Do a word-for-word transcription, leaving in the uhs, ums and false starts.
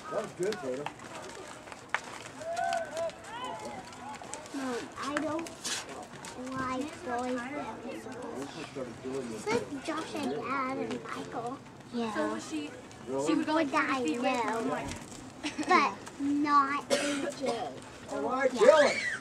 That was good, Tatum. Mom, I don't like boys basketball. Like Josh and Dad and Michael. Yeah. So was she, Really? she would go like Would I thirty feet away from know? him. But not A J. All right, Yeah. Dylan.